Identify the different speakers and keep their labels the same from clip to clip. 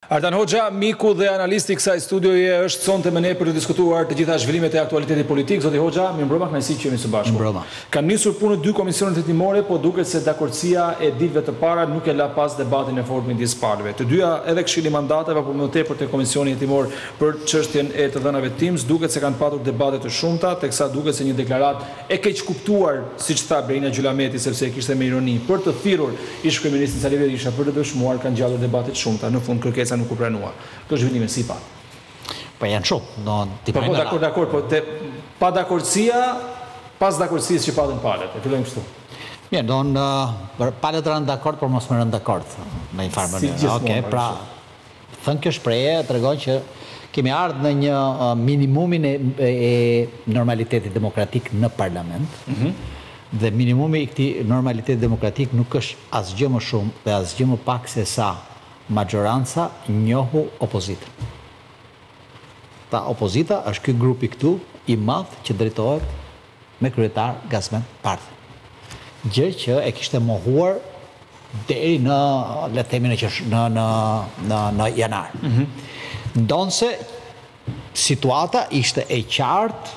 Speaker 1: Artan Hoxha, miku dhe analisti kësaj studioje është sonte me ne për të diskutuar të gjitha zhvillimet e aktualitetit politik. Zoti Hoxha, mirëmbrëma, kënaqësi që jemi së bashku.
Speaker 2: Mirëmbrëma.
Speaker 1: Kanë nisur punë 2 komisionet hetimore, po duket se dakordësia e ditëve të para nuk e la pas debatin e fortë midis palëve. Të dyja edhe Këshilli i Mandateve apo më tepër te Komisioni Hetimor për çështjen e të dhënave TIMS, duket se kanë patur debate të shumta, teksa duket se një deklaratë e keq kuptuar, siç tha Berina Gjylameti, sepse e kishte me ironi për të thirrur ish-kryeministin Sali Berisha për të dëshmuar, kanë gjallë debate të shumta. Në fund kërkesa nuk u pranua. Kjo zhvillime si pa.
Speaker 2: Po janë shumë,
Speaker 1: dakord, po pa dakordësia, pas dakordësisë që patën palët. E fillojmë kështu.
Speaker 2: Mirë, palët rënë dakord, por mos më rënë dakord në një farë mënyrë. Okej, pra thënë kjo shprehje tregon që kemi ardhur në një minimumin e normalitetit demokratik në parlament. Dhe minimumi i këtij normaliteti demokratik nuk është asgjë më shumë dhe asgjë më pak se sa maggioranza njohu opozitën. Ta opozita është ky grupi këtu i madh që drejtohet me kryetar Gazmend Bardhi. Gjë që e kishte mohuar deri në, le të themi, në janar. Ndonse situata ishte e qartë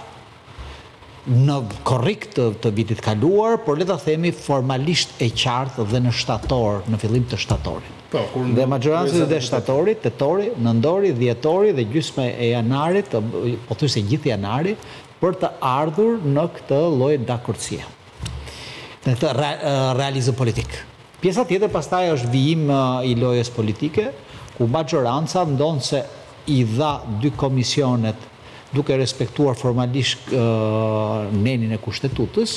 Speaker 2: në korrik të vitit kaluar, por le ta themi formalisht e qartë dhe në shtator, në fillim të shtatorit. Dhe maggioranca e shtatorit, tetori, nëntori, dhjetori dhe gjysma e janarit, po thjesht gjithë janari, për të ardhur në këtë lloj dakordësie. Në këtë realizëm politik. Pjesa tjetër pastaj është vijim i lojës politike, ku maggioranca ndonse i dha 2 komisionet duke respektuar formalisht nenin e kushtetutës,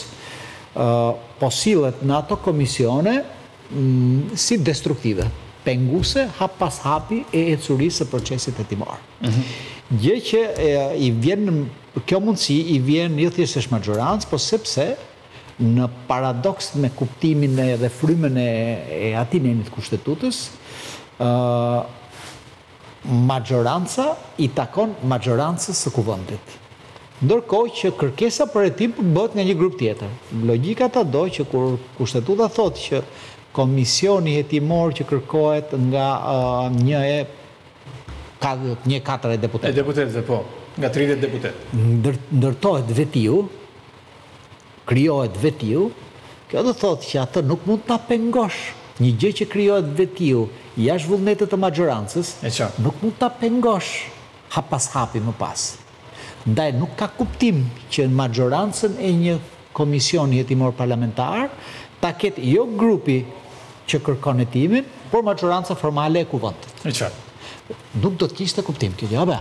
Speaker 2: po sillet në ato komisione si destruktive, penguese hap pas hapi e ecurisë së procesit hetimor. Gjë që i vjen, kjo mundësi i vjen jo thjesht maggiorancë, po sepse në paradoks me kuptimin dhe frymën e atij nenit kushtetutës, maggioranca i takon maggiorancës së kuvendit. Ndërkohë që kërkesa për hetim bëhet nga një grup tjetër. Logjika ta do që kur kushtetuta thotë që komisioni hetimor që kërkohet nga një 4 deputet.
Speaker 1: E deputetëve, po, nga 30 deputet.
Speaker 2: Ndërtohet vetiu, krijohet vetiu, kjo do thotë që atë nuk mund ta pengosh. Një gjë që krijohet vetiu jashtë vullnetit të maggiorancës, nuk mund ta pengosh hap pas hapi më pas. Ndaj nuk ka kuptim që në maggiorancën e një komisioni hetimor parlamentar ta ketë jo grupi që kërkon hetimin, por maggioranca formale e kuvendit. Nuk do të kishte kuptim kjo gjë,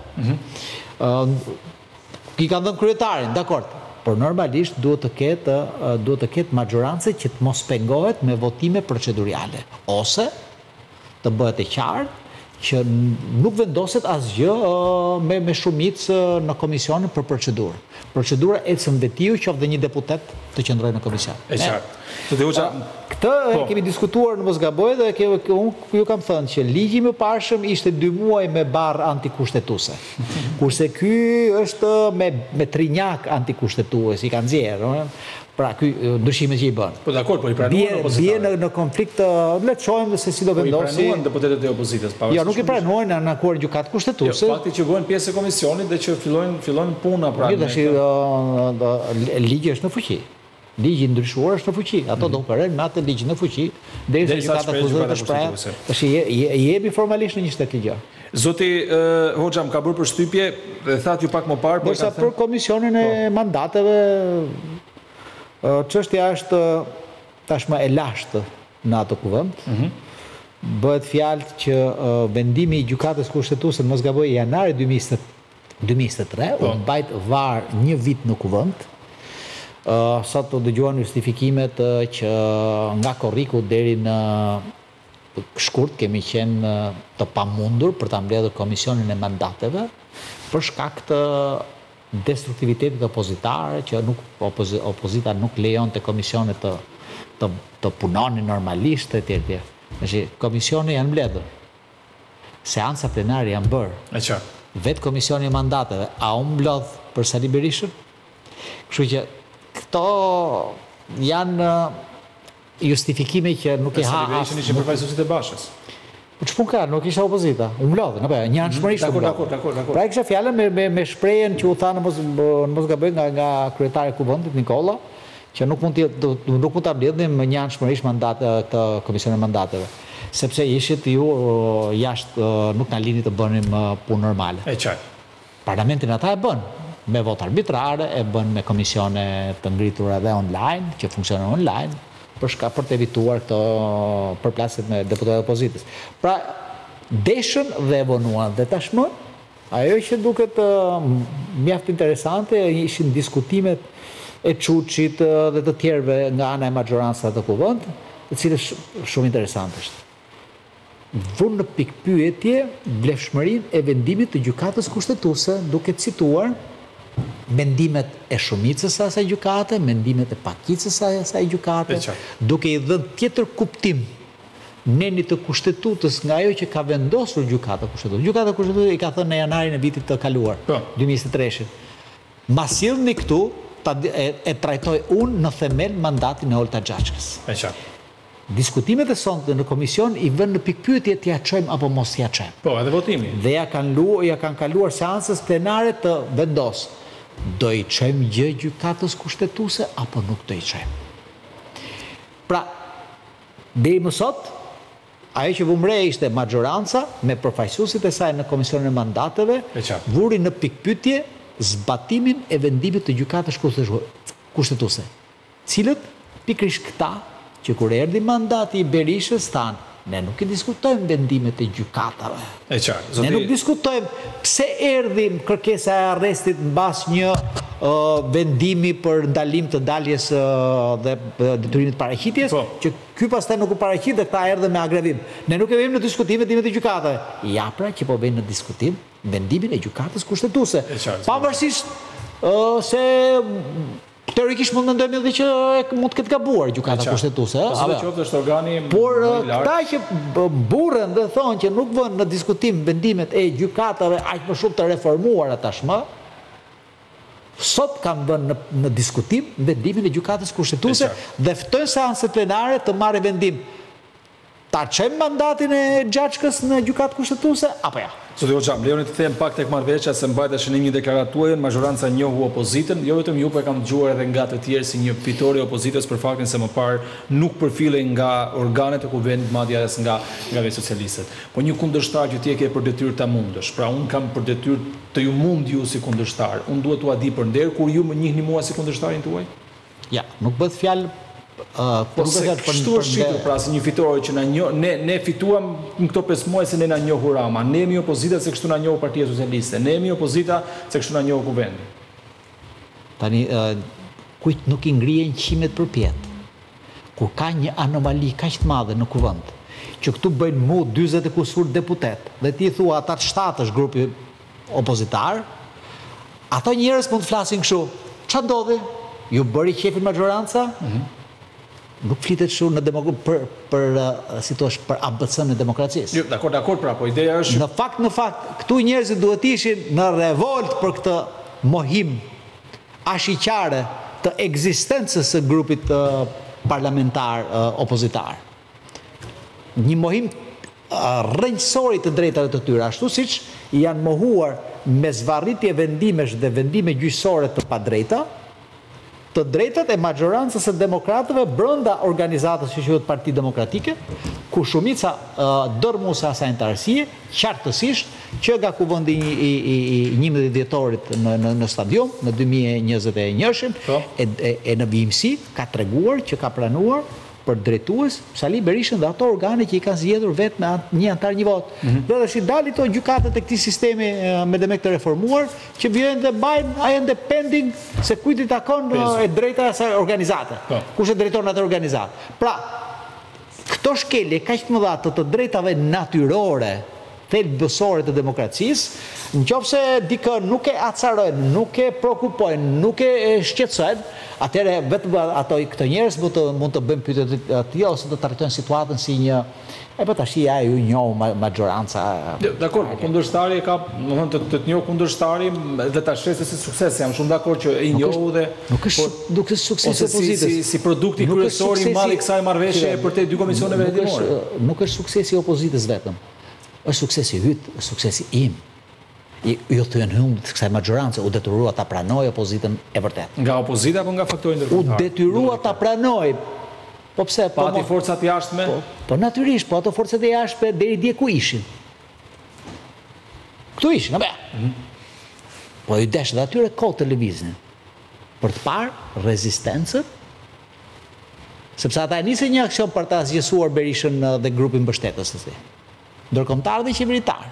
Speaker 2: i kanë dhënë kryetarin, dakord. Por normalisht duhet të ketë maggiorancë që të mos pengohet me votime procedurale, ose të bëhet e qartë që nuk vendoset asgjë me shumicë në komisionin për procedurë. Procedura ecën vetiu qoftë dhe një deputet të qëndrojë në komision.
Speaker 1: E qartë.
Speaker 2: Këtë kemi diskutuar në mos gaboj dhe unë ju kam thënë që ligji më parshëm ishte 2 muaj me barë antikushtetuese. Kurse ky është me trinjak antikushtetues, i kanë nxjerrë. Pra, ky ndryshimet që i bën.
Speaker 1: Po dakord, po i pranuan opozitarët.
Speaker 2: Bie në konflikt, le të shohim se si do vendosi.
Speaker 1: Po i pranuan deputetët e opozitës.
Speaker 2: Jo, nuk i pranuan në ankuar gjykatë kushtetuese.
Speaker 1: Jo, fakti që bëhen pjesë e komisionit dhe që fillojnë puna pra.
Speaker 2: Ligji është në fuqi. Ligji ndryshuar është në fuqi. Ato do operojnë me atë ligj në fuqi derisa gjykata akuzuar të shprehë. Tash jemi formalisht në një shtet ligjor.
Speaker 1: Zoti Hoxha më ka bërë përshtypje dhe thatë ju pak më parë,
Speaker 2: por për komisionin e mandateve çështja është tashmë e lashtë në ato kuvend. Bëhet fjalë që vendimi i gjykatës kushtetuese mos gaboj janari 2023 u mbajt var 1 vit në kuvend. Sot të dëgjuan justifikimet që nga korriku deri në shkurt kemi qenë të pamundur për ta mbledhur komisionin e mandateve për shkak të destruktivitetit opozitare që opozita nuk lejon të komisionet të punonin normalisht etj. Komisioni janë mbledhur. Seanca plenare janë bërë. Vetë komisioni e mandateve a u mblodh për Sali Berishën? Kështu që këto janë justifikime që nuk e ha
Speaker 1: asë. Ishin përfaqësuesit e Bashës.
Speaker 2: Po ç'pun ka, nuk ishte opozita. U mlodhën, apo një anshmërisht.
Speaker 1: Dakor.
Speaker 2: Pra kisha fjalën me shprehjen që u tha në mos gaboj nga kryetari i kuvendit Nikolla, që nuk mund ta mbledhnim një anshmërisht mandat këtë komisionin e mandateve. Sepse ishit ju jashtë nuk na lini të bënim punë normale.
Speaker 1: E qartë.
Speaker 2: Parlamentin ata e bën me votë arbitrare, e bën me komisione të ngritura dhe online, që funksionojnë online, për të evituar këto përplasjet me deputetët e opozitës. Pra, deshën dhe evonuan dhe tashmë, ajo që duket mjaft interesante ishin diskutimet e Çuçit dhe të tjerëve nga ana e maxhorancës të kuvend, të cilës shumë interesante është. Vënë në pikpyetje vlefshmërinë e vendimit të gjykatës kushtetuese, duke cituar mendimet e shumicës së asaj gjykate, mendimet e pakicës së asaj gjykate, duke i dhënë tjetër kuptim nenit të kushtetutës nga ajo që ka vendosur gjykata kushtetuese. Gjykata kushtetuese i ka thënë në janarin e vitit të kaluar, 2023. Ma sillni këtu e trajtoj unë në themel mandatin e Olta Xhaçkës. Diskutimet e sonte në komision i vënë në pikpyetje t'ia çojmë apo mos t'ia çojmë.
Speaker 1: Po, edhe votimi.
Speaker 2: Dhe ja kanë kaluar seancës plenare të vendos. Do i çojmë gjë gjykatës kushtetuese apo nuk do i çojmë. Pra, deri më sot, ajo që vumre ishte maxhoranca me përfaqësuesit e saj në komisionin e mandateve, vuri në pikpyetje zbatimin e vendimit të gjykatës kushtetuese. Cilët pikërisht këta që kur erdhi mandati i Berishës thanë, ne nuk i diskutojmë vendimet e gjykatave. Ne nuk diskutojmë pse erdhi kërkesa e arrestit mbas një vendimi për ndalim të daljes dhe detyrimit paraqitjes, që ky pastaj nuk u paraqit dhe këta erdhën me agrevim. Ne nuk e vëmë në diskutim vendimet e gjykatave. Ja pra që po vënë në diskutim vendimin e gjykatës kushtetuese. Pavarësisht se teorikisht mund të mendojmë edhe që mund të ketë gabuar gjykata kushtetuese, por këta që burren dhe thonë që nuk vënë në diskutim vendimet e gjykatave aq më shumë të reformuara tashmë, sot kanë vënë në diskutim vendimin e gjykatës kushtetuese dhe ftojnë seancë plenare të marrë vendim. Ta çojmë mandatin e Xhaçkës në gjykatë kushtetuese apo ja?
Speaker 1: Zoti Hoxha, lejoni të them pak tek marrëveshja se mbajtë shënim një deklaratë tuaj, maxhoranca njohu opozitën, jo vetëm ju, por e kam dëgjuar edhe nga të tjerë si një fitore e opozitës për faktin se më parë nuk përfillej nga organet e kuvendit, madje as nga socialistët. Po një kundërshtar që ti e ke për detyrë ta mundësh. Pra unë kam për detyrë të ju mund ju si kundërshtar. Unë duhet t'ua di për nder kur ju më njihni mua si kundërshtarin tuaj?
Speaker 2: Ja, nuk bëhet fjalë
Speaker 1: Kështu është shqitur pra si një fitore që ne fituam në këto 5 muaj se ne na njohu Rama, ne jemi opozita se kështu na njohu Partia Socialiste, ne jemi opozita se kështu na njohu kuvendi.
Speaker 2: Tani, kujt nuk i ngrihen qimet për pjetë, kur ka një anomali kaq të madhe në kuvend, që këtu bëjnë mu 40 e kusur deputet, dhe ti thua ata 7 është grupi opozitar, ato njerëz mund të flasin kështu, ç'a ndodhi? Ju bëri qefin maxhoranca? Nuk flitet shumë për si thua për ABC-n e demokracisë.
Speaker 1: Jo, dakor, pra, po ideja është
Speaker 2: Në fakt, këtu njerëzit duhet ishin në revolt për këtë mohim ashiqare të ekzistencës së grupit parlamentar opozitar. Një mohim rrënjësori të drejtave të tyre, ashtu siç janë mohuar me zvarritje vendimesh dhe vendime gjyqësore të padrejta, të drejtat e maxhorancës së demokratëve brenda organizatës që quhet Parti Demokratike, ku shumica dërmuese asaj antarësie, qartësisht që nga kuvendi i 11 dhjetorit në stadium në 2021-shin e në vimësi ka treguar që ka planuar për drejtues Sali Berishën dhe ato organe që i kanë zgjedhur vetë me një antar një vot. Dhe tash i dali to gjykatët e këtij sistemi me demek të reformuar që vjen dhe bajnë ai ende pending se kujt i takon e drejta e asaj organizate. Kush është drejtori atë organizate. Pra, këto shkelje kaq të mëdha të drejtave natyrore, thelbësore të demokracisë, nëse dikë nuk e acarojnë, nuk e shqetësojnë, nuk e shqetësojnë, atëherë vetëm ato këto njerëz mund të bëjnë pyetje të tilla ose të trajtojnë situatën si një po tash ja ju njoh maxhoranca.
Speaker 1: Dakor, kundërshtari ka, domethënë të njoh kundërshtari dhe ta shesë si sukses, jam shumë dakord që e njohu dhe
Speaker 2: nuk është sukses opozitës.
Speaker 1: Si produkti kryesor i madh i kësaj marrëveshje për te dy komisioneve hetimore.
Speaker 2: Nuk është suksesi i opozitës vetëm. është suksesi yt, është suksesi im. Ju thyen humbët kësaj maggjorancë, u detyrua ta pranoj opozitën e vërtet.
Speaker 1: Nga opozita apo nga faktori ndërkombëtar?
Speaker 2: U detyrua ta pranoj. Po pse?
Speaker 1: Pati forcat jashtme?
Speaker 2: Po natyrisht, po ato forcat e jashtme deri dje ku ishin. Këtu ishin, apo? Po i desh dhe atyre kohë televizin për të parë rezistencën, sepse ata e nisën një aksion për ta zgjesuar Berishën dhe grupin mbështetës të tij, ndërkombëtar dhe qeveritar.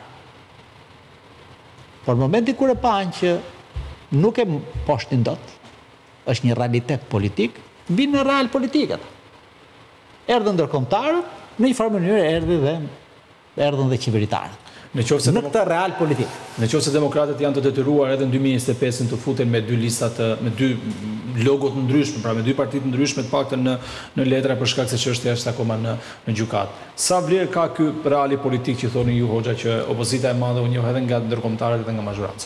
Speaker 2: Por momenti kur e panë që nuk e poshtin dot, është një realitet politik, vinë në real politikat. Erdhën ndërkombëtarët, në një farë mënyrë erdhën dhe qeveritarët. Në këtë real politik.
Speaker 1: Në qoftë se demokratët janë të detyruar edhe në 2025 të futen me dy listat, me dy logot ndryshme, pra me dy partitë ndryshme të paktën në letra për shkak se çështja është akoma në gjykat. Sa vlerë ka ky reali politik që thoni ju Hoxha që opozita e madhe u njoh edhe nga ndërkombëtarët dhe nga majoranca?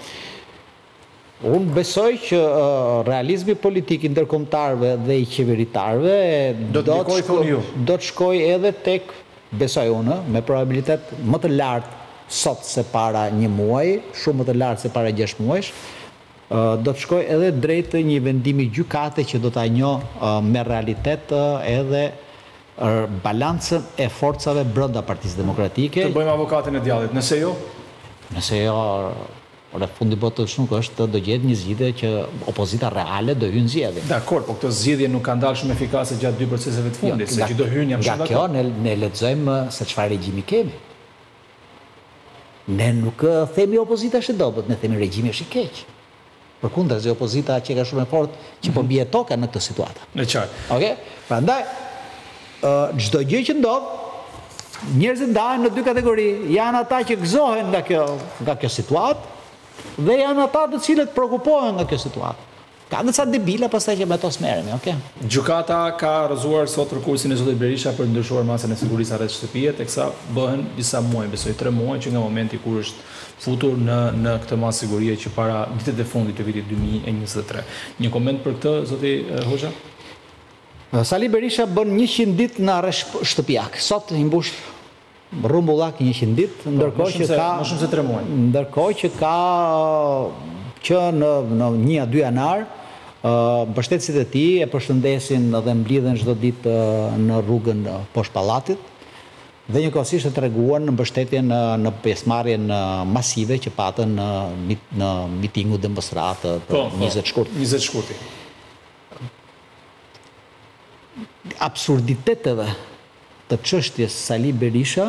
Speaker 2: Unë besoj që realizmi politik i ndërkombëtarëve dhe i qeveritarëve do të shkojë edhe tek, besoj unë, me probabilitet më të lartë sot se para një muaj, shumë më të lartë se para 6 muajsh, do të shkojë edhe drejt një vendimi gjykate që do ta njohë me realitet edhe balancën e forcave brenda Partisë Demokratike.
Speaker 1: Të bëjmë avokatin e djallit, nëse jo?
Speaker 2: Nëse jo, fundi botës nuk është, do gjetë një zgjidhje që opozita reale do hyjë në zgjedhje.
Speaker 1: Dakor, po këto zgjedhje nuk kanë dalë shumë efikase gjatë dy proceseve të fundit, se që do hyjnë jam shumë
Speaker 2: dakord. Nga kjo ne lexojmë se çfarë regjimi kemi. Ne nuk themi opozita është e dobët, ne themi regjimi është i keq. Përkundër, opozita që ka shumë e fortë që po bie toka në këtë situatë.
Speaker 1: Në qartë.
Speaker 2: Okej? Prandaj çdo gjë që ndodh, njerëzit ndahen në dy kategori. Janë ata që gëzohen nga kjo situatë dhe janë ata të cilët shqetësohen nga kjo situatë. Ka dhe ca debila pastaj që me to smerremi, okay?
Speaker 1: Gjykata ka rrëzuar sot rekursin e zotit Berisha për ndryshuar masën e sigurisë rreth shtëpie, teksa bëhen disa muaj, besoj 3 muaj që nga momenti kur është futur në këtë masë sigurie që para vitet e fundit të vitit 2023. Një koment për këtë, zoti Hoxha?
Speaker 2: Sali Berisha bën 100 ditë në arresht shtëpiak. Sot i mbush rrumbullak 100 ditë, ndërkohë që ka
Speaker 1: më shumë se 3 muaj.
Speaker 2: Ndërkohë që ka që në 1-2 janar mbështetësit e tij e përshëndesin dhe mblidhen çdo ditë në rrugën poshtë pallatit dhe njëkohësisht e treguan mbështetjen në pjesëmarrjen masive që patën në mitingu demonstrat të 20 shkurt.
Speaker 1: 20 shkurti.
Speaker 2: Absurditeteve të çështjes Sali Berisha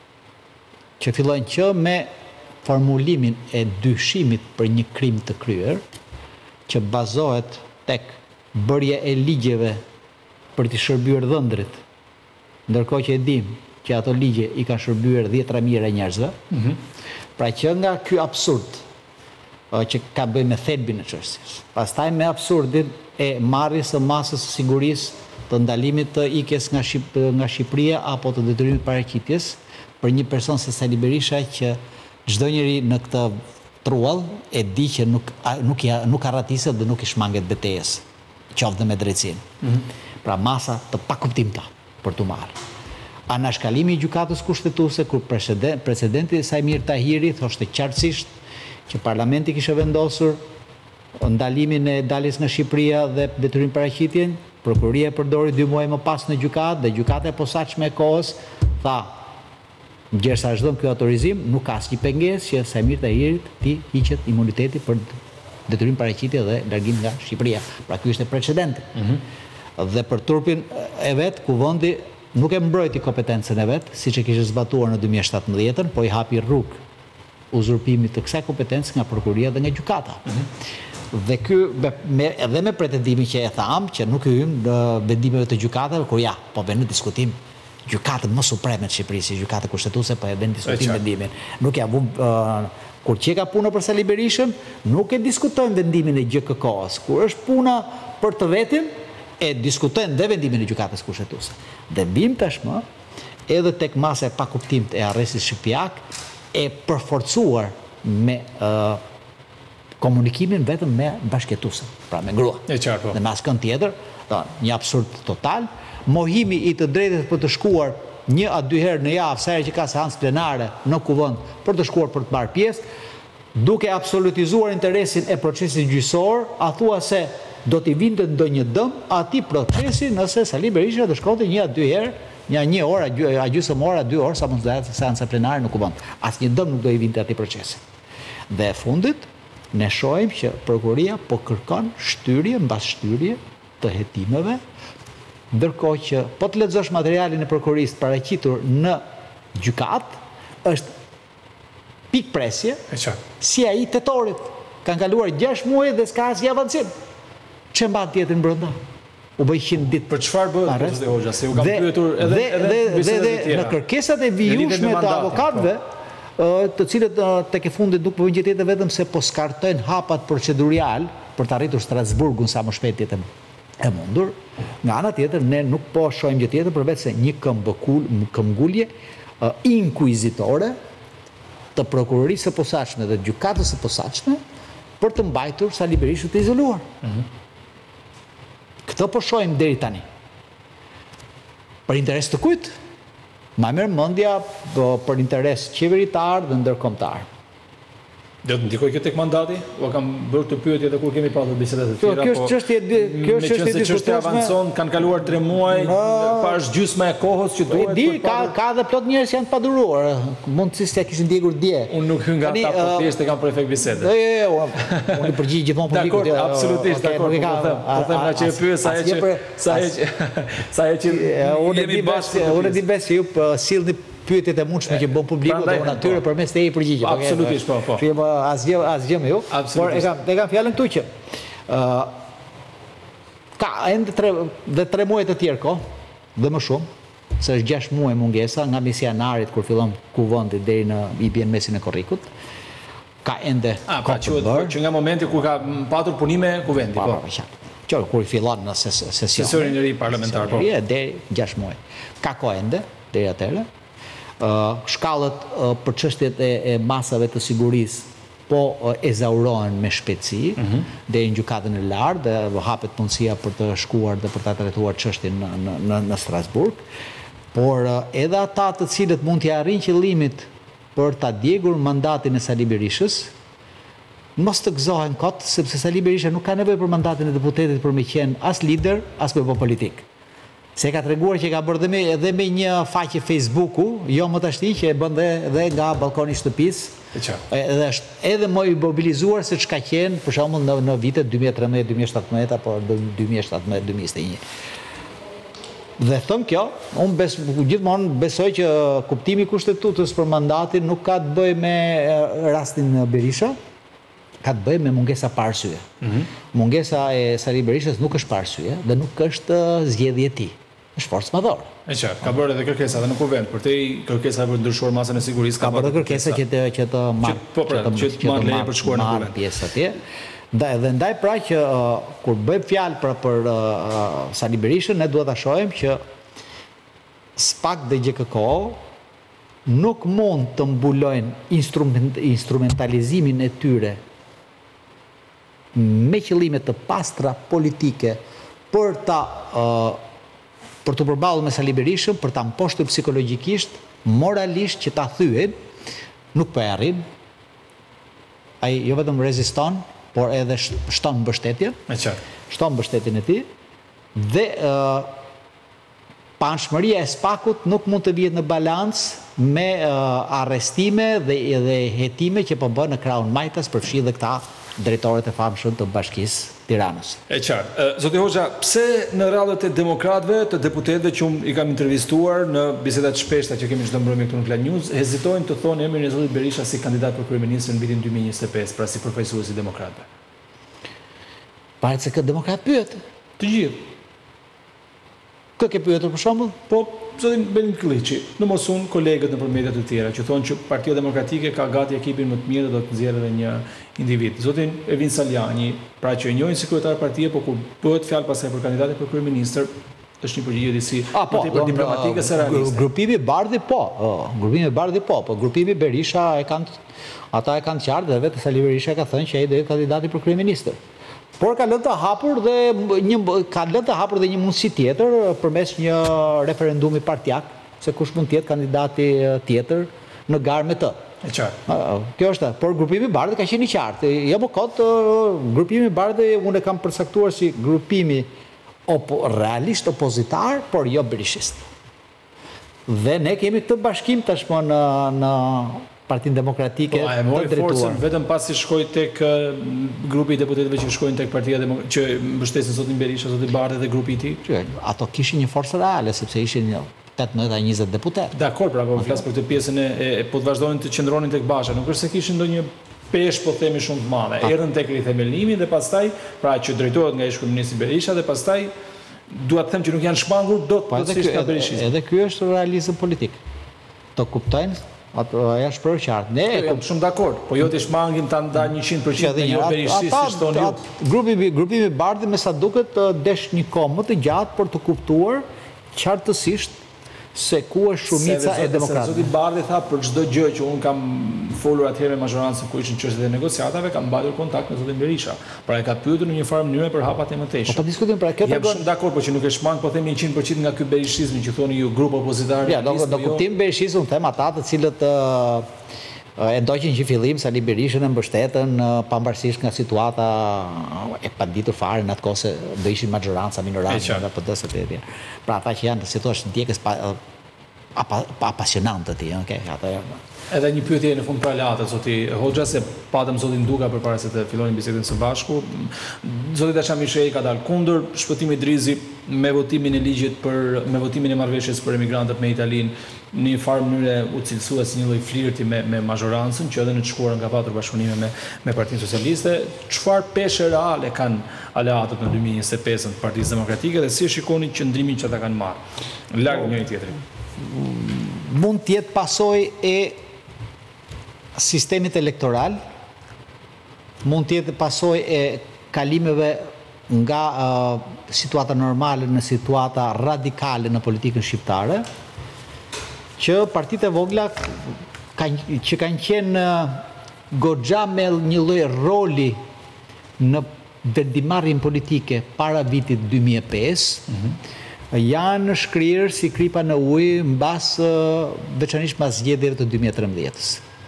Speaker 2: që fillojnë që me formulimin e dyshimit për një krim të kryer, që bazohet tek bërja e ligjeve për të shërbyer dhëndrit, ndërkohë që e dim që ato ligje i ka shërbyer 10 mijëra njerëzve. Pra që nga ky absurd që ka bëj me thelbin e çështjes, pastaj me absurdin e marrjes së masës së sigurisë, të ndalimit të ikjes nga Shqipëria apo të detyrimit paraqitjes për një person se Sali Berisha që çdo njeri në këtë truall e di që nuk arratiset dhe nuk i shmanget betejës, qoftë dhe me drejtësinë. Pra masa të pakuptimta për t'u marrë. Anashkalimi i gjykatës kushtetuese kur presidenti Sajmir Tahiri thoshte qartësisht që parlamenti kishte vendosur ndalimin e daljes nga Shqipëria dhe detyrim paraqitjen, prokuroria e përdori 2 muaj më pas në gjykatë dhe gjykata e posaçme e kohës tha ndërsa çdo ky autorizim nuk ka asnjë pengesë që Sajmir Tahirit ti hiqet imuniteti për detyrim paraqitje dhe largim nga Shqipëria. Pra ky ishte precedenti. Dhe për turpin e vet kuvendi nuk e mbrojti kompetencën e vet, siç e kishte zbatuar në 2017, po i hapi rrugë uzurpimit të kësaj kompetencë nga prokuroria dhe nga gjykata. Dhe ky edhe me pretendimin që e tham që nuk hyjmë në vendimeve të gjykatave kur ja, po bën në diskutim gjykatën më supreme të Shqipërisë, gjykata kushtetuese, po e bën diskutim vendimin. Nuk ja vum kur që ka puna për Sali Berishën, nuk e diskutojmë vendimin e GKK-s. Kur është puna për të vetin, e diskutojnë dhe vendimin e gjykatës kushtetuese. Dhe bim tashmë edhe tek masa e pakuptimt e arrestit shqiptiak e përforcuar me komunikimin vetëm me bashkëtuesen, pra me grua.
Speaker 1: E qartë po.
Speaker 2: Dhe me askën tjetër, një absurd total, mohimi i të drejtës për të shkuar 1 a 2 herë në javë, sa herë që ka seancë plenare në kuvend për të shkuar për të marrë pjesë, duke absolutizuar interesin e procesit gjyqësor, a thua se do t'i vinte ndonjë dëm atij procesi nëse Sali Berisha do shkonte 1 a 2 herë, një orë, a gjysmë ora, 2 orë, sa mund të dalë seanca plenare në kuvend. Asnjë dëm nuk do i vinte atij procesi. Dhe e fundit, ne shohim që prokuroria po kërkon shtyrje mbas shtyrje të hetimeve, ndërkohë që po të lexosh materialin e prokurorisë paraqitur në gjykat, është pikë presje, si ai tetorit. Kanë kaluar 6 muaj dhe s'ka asnjë avancim. Çe mban tjetër brenda? U bë 100 ditë.
Speaker 1: Për çfarë bëhet profesor Hoxha? Se u kam pyetur
Speaker 2: edhe në kërkesat e vijueshme të avokatëve, të cilët tek e fundit nuk po vjen tjetër vetëm se po skartojnë hapat procedurial për të arritur Strasburgun sa më shpejt jetë e mundur. Nga ana tjetër ne nuk po shohim gjë tjetër përveç se një këmbgulje inkuizitore të prokurorisë së posaçme dhe gjykatës së posaçme për të mbajtur Sali Berishën të izoluar. Këtë po shohim deri tani. Për interes të kujt? Ma merr mendja për interes qeveritar dhe ndërkombëtar.
Speaker 1: Do të ndikoj kjo tek mandati? O kam bërë të pyetje edhe kur kemi pasur bisedat e tjera,
Speaker 2: kjo është
Speaker 1: çështja avancon, kanë kaluar 3 muaj, pas gjysma e kohës që duhet.
Speaker 2: Ka dhe plot njerëz janë paduruar, mundësisht ja kishin ndjekur dje.
Speaker 1: Unë nuk hyn nga ata, po thjesht e kam për efekt bisede.
Speaker 2: Unë i përgjigj gjithmonë publikut.
Speaker 1: Dakor, absolutisht, dakor. Po them nga që e pyet sa herë që jemi bashkë.
Speaker 2: Unë di besë ju sillni pyetjet e mundshme që bën publiku dhe unë atyre përmes te i përgjigjem.
Speaker 1: Absolutisht, po.
Speaker 2: Asgjë më ju. Por e kam fjalën këtu që ka ende 3 muaj të tjerë kohë dhe më shumë, se është 6 muaj mungesa nga mesi janarit kur fillon kuvendi deri në i bjen mesin e korrikut. Ka ende
Speaker 1: që nga momenti kur ka patur punime kuvendi, po.
Speaker 2: Që kur fillon në sesionin
Speaker 1: e ri parlamentar, po.
Speaker 2: Deri 6 muaj. Ka kohë ende deri atëherë. Shkallët për çështjet e masave të sigurisë po ezaurohen me shpejtësi deri në gjykatën e lartë dhe hapet mundësia për të shkuar dhe për ta trajtuar çështjen në Strasburg. Por edhe ata të cilët mund t'i arrijnë qëllimit për ta djegur mandatin e Sali Berishës, mos të gëzohen kot, sepse Sali Berisha nuk ka nevojë për mandatin e deputetit për me qenë as lider, as me bë politik. Se ka treguar që ka bërë edhe me një faqe Facebooku, jo më tashti që e bën dhe nga balkoni i shtëpisë. Edhe është edhe më i mobilizuar se çka qenë për shembull në vitet 2013-2017 apo 2017-2021. Dhe thëm kjo, unë gjithmonë besoj që kuptimi i kushtetutës për mandatin nuk ka të bëjë me rastin Berisha, ka të bëjë me mungesa pa arsye. Mungesa e Sali Berishës nuk është pa arsye dhe nuk është zgjedhje e tij. Është forcë madhore.
Speaker 1: E qartë, ka bërë edhe kërkesa edhe në kuvend, për te kërkesa për ndryshuar masën e sigurisë,
Speaker 2: ka bërë kërkesa që të marrë
Speaker 1: për shkuar në kuvend
Speaker 2: pjesë atje. Dhe ndaj pra që kur bëjmë fjalë për Sali Berishën, ne duhet ta shohim që SPAK dhe GKK nuk mund të mbulojnë instrumentalizimin e tyre me qëllime të pastra politike për të përballur me Sali Berishën, për ta mposhtur psikologjikisht, moralisht që ta thyen, nuk po e arrin. Ai jo vetëm reziston, por edhe shton mbështetjen. Shton mbështetjen e tij dhe panshmëria e SPAK-ut nuk mund të vihet në balancë me arrestime dhe hetime që po bën në krahun Majtas, përfshi dhe këta drejtorët e famshëm të Bashkisë Tiranës.
Speaker 1: E qartë. Zoti Hoxha, pse në radhët e demokratëve, të deputetëve që unë i kam intervistuar në bisedat shpeshta që kemi çdo mbrëmje këtu në Klan News, hezitojnë të thonë emrin e zotit Berisha si kandidat për kryeministër në vitin 2025, pra si përfaqësues i demokratëve?
Speaker 2: Paret se këtë demokrat pyet.
Speaker 1: Të gjithë.
Speaker 2: Kë ke pyetur për shembull?
Speaker 1: Po, zotin Benim Klliçi, në mosun kolegët nëpër mediat e tjera që thonë që Partia Demokratike ka gati ekipin më të mirë dhe do të nxjerrë edhe një individ. Zotin Evin Saljani, pra që e njohin si kryetar partie, po kur bëhet fjalë pasaj për kandidatin për kryeministër, është një përgjigje disi më tepër diplomatike se realiste.
Speaker 2: Grupimi Bardhi po, grupimi Berisha ata e kanë qartë dhe vetë Sali Berisha ka thënë që ai do jetë kandidati për kryeministër. Por ka lënë të hapur dhe një mundësi tjetër përmes një referendumi partjak se kush mund të jetë kandidati tjetër në garë me të.
Speaker 1: E qartë.
Speaker 2: Kjo është, por grupimi i Bardhit ka qenë i qartë. Jo më kot, grupimi i Bardhit unë e kam përcaktuar si grupimi realist opozitar, por jo berishist. Dhe ne kemi këtë bashkim tashmë në Partinë Demokratike
Speaker 1: të drejtuar. Vetëm pasi shkoi tek grupi i deputetëve që shkojnë tek Partia Demokratike, që mbështesin zotin Berisha, zotin Bardhi dhe grupi i tij.
Speaker 2: Ato kishin një forcë reale sepse ishin 18-20 deputet.
Speaker 1: Dakor, pra po flas për këtë pjesën po të vazhdonin të qëndronin tek Basha, nuk është se kishin ndonjë peshë po themi shumë të madhe. Erdhën tek rithemelnimi dhe pastaj, pra që drejtohet nga ish-kryeministri Berisha dhe pastaj dua të them që nuk janë shmangur dot plotësisht nga Berishizmi.
Speaker 2: Edhe ky është realizëm politik. Të kuptojnë ato është shprehur qartë. Ne
Speaker 1: jam shumë dakord, po jo të shmangim ta nda 100% me jo berishist tonë ju.
Speaker 2: Grupimi i Bardhit me sa duket desh një kohë më të gjatë për të kuptuar qartësisht se ku është shumica e demokratëve.
Speaker 1: Zoti Bardhi tha për çdo gjë që un kam folur atëherë me mazhorancën ku ishin çështjet e negociatave, kam mbajtur kontakt me zotin Berisha. Pra e ka pyetur në një farë mënyrë për hapat e mëtejshme.
Speaker 2: Po diskutojmë pra kjo
Speaker 1: tregon. Jam shumë dakord, por që nuk e shmang, po themi 100% nga ky berishizmi që thoni ju grup opozitar.
Speaker 2: Ja, do kuptim berishizëm them ata të cilët e ndoqin që fillim Sali Berishën e mbështetën pavarësisht nga situata e paditur fare në atë kohë se do ishin majoranca minoranca nga PD-s e tjerë. Pra ata që janë si thua ndjekës apasionantë ti, okay? Ata
Speaker 1: edhe një pyetje në fund për Aleatët, zoti Hoxha, se patëm zotin Duka përpara se të fillonin bisedën së bashku. Zoti Dasha Mishej ka dalë kundër shpëtimit Drizi me votimin e ligjit me votimin e marrëveshjes për emigrantët me Italinë, në një farë mënyrë u cilësua si një lloj flirti me mazhorancën, që edhe në të shkuarën ka patur bashkëpunime me Partinë Socialiste. Çfarë peshë reale kanë Aleatët në 2025 të Partisë Demokratike dhe si shikoni qëndrimin që ata kanë marrë larg njëri tjetrit?
Speaker 2: Mund të jetë pasojë e sistemit elektoral, mund të jetë pasojë e kalimeve nga situata normale në situata radikale në politikën shqiptare, që partitë e vogla që kanë qenë goxha me një lloj roli në vendimarrjen politike para vitit 2005, janë shkrirë si kripa në ujë veçanërisht mbas zgjedhjeve të 2013-s.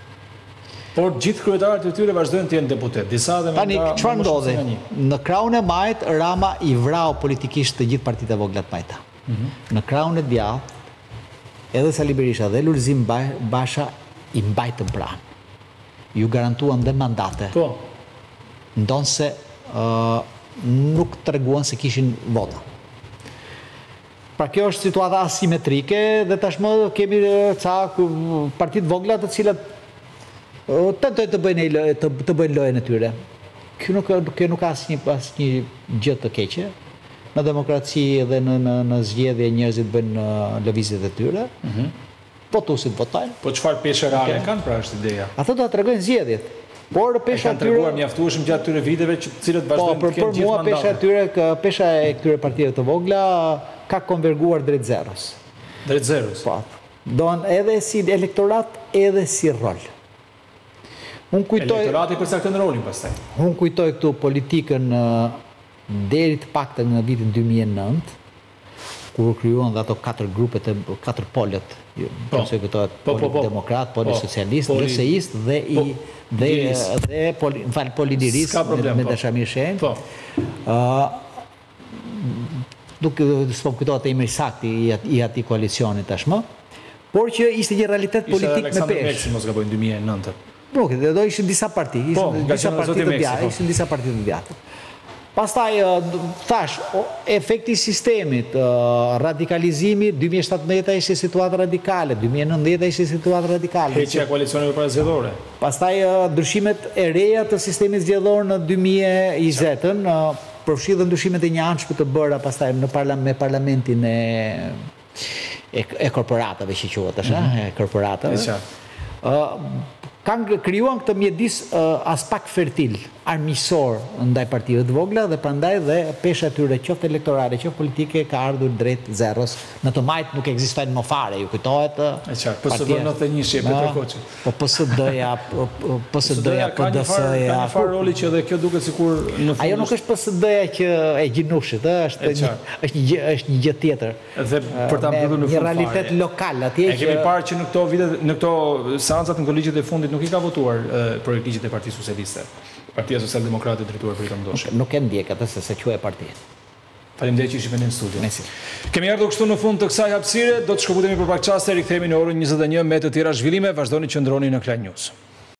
Speaker 1: Por gjithë kryetarët e tyre vazhdojnë të jenë deputet. Disa dhe
Speaker 2: tani çfarë ndodhi? Në krahun e majt Rama i vrau politikisht të gjithë partitë e vogla të majta. Në krahun e djathtë edhe Sali Berisha dhe Lulzim Basha i mbajtën pranë. Ju garantuan dhe mandate.
Speaker 1: Po.
Speaker 2: Ndonse nuk treguan se kishin vota. Pra kjo është situata asimetrike dhe tashmë kemi ca partitë vogla të cilat tentojnë të bëjnë lojën e tyre. Kjo nuk ka asnjë gjë të keqe. Në demokraci dhe në zgjedhje njerëzit bëjnë lëvizjet e tyre. Votuesit votojnë.
Speaker 1: Po çfarë peshë reale kanë pra është ideja?
Speaker 2: Ato do ta tregojnë zgjedhjet. Por pesha
Speaker 1: e tyre treguar mjaftueshëm gjatë këtyre viteve që të cilët vazhdojnë të kenë gjithë
Speaker 2: mandate. Pesha e këtyre partive të vogla ka konverguar drejt zeros.
Speaker 1: Drejt zeros.
Speaker 2: Po. Don edhe si elektorat edhe si rol.
Speaker 1: Elektorati përcakton rolin pastaj.
Speaker 2: Unë kujtoj këtu politikën deri të paktën në vitin 2009, kur krijuan ato 4 grupet e 4 polët, nëse këtohet poli demokrat, poli socialist, LSI-ist dhe polinirist me Dashamir Shen. Nuk s'po kujtohet emri saktë i atij koalicioni tashmë, por që ishte një realitet politik me peshë.
Speaker 1: Mos gabojnë 2009.
Speaker 2: Nuk, do ishin disa parti, ishin disa parti të djathtë. Pastaj, thash, efekti sistemit, radikalizimi, 2017 ishte situatë radikale, 2019 ishte situatë radikale.
Speaker 1: Heqja e koalicioneve parazgjedhore.
Speaker 2: Pastaj, ndryshimet e reja të sistemit zgjedhor në 2020-ën, përfshirë ndryshimet e njëanshme të bëra pastaj me parlamentin e korporatave që quhet, e korporatave. kanë krijuar këtë mjedis as pak fertil, armiqësor ndaj partive të vogla dhe prandaj dhe pesha e tyre qoftë elektorale, qoftë politike ka ardhur drejt zerros. Në të majt nuk ekzistojnë më fare, ju kujtohet?
Speaker 1: E qartë, PSD 91 Petër Koçi.
Speaker 2: Po PSD-ja,
Speaker 1: PD-ja,
Speaker 2: PD-ja.
Speaker 1: Ka një farë roli që edhe kjo duket sikur në fund.
Speaker 2: Ajo nuk është PSD-ja që e Gjinushit, është një gjë tjetër.
Speaker 1: Dhe për ta mbyllur në fund.
Speaker 2: Një realitet lokal atje.
Speaker 1: E kemi parë që në këto vite, në këto seancat, në këto ligjet e fundit nuk i ka votuar për ligjet e Partisë Socialiste. Partia Socialdemokrate drejtuar për Rita Mdoshi.
Speaker 2: Nuk e ndjek atë se quhet parti.
Speaker 1: Faleminderit që ishit në studio. Kemi ardhur kështu në fund të kësaj hapësire, do të shkëputemi për pak çaste, rikthehemi në orën 21 me të tjera zhvillime, vazhdoni që ndroni në Klan News.